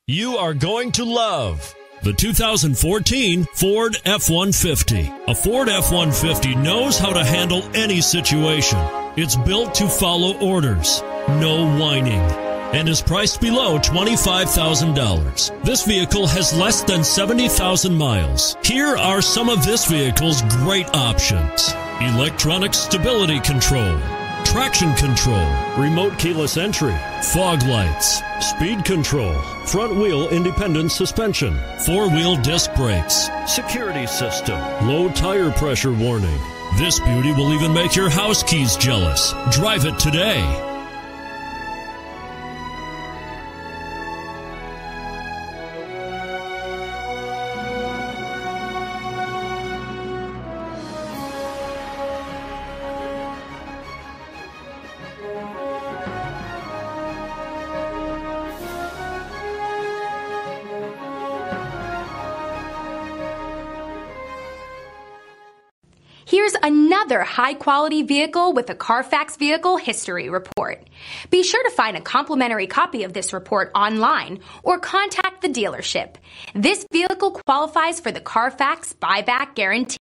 You are going to love the 2014 Ford F-150. A Ford F-150 knows how to handle any situation. It's built to follow orders, no whining, and is priced below $25,000. This vehicle has less than 70,000 miles. Here are some of this vehicle's great options: electronic stability control, traction control, remote keyless entry, fog lights, speed control, front wheel independent suspension, 4-wheel disc brakes, security system, low tire pressure warning. This beauty will even make your house keys jealous. Drive it today. Here's another high-quality vehicle with a Carfax Vehicle History Report. Be sure to find a complimentary copy of this report online or contact the dealership. This vehicle qualifies for the Carfax Buyback Guarantee.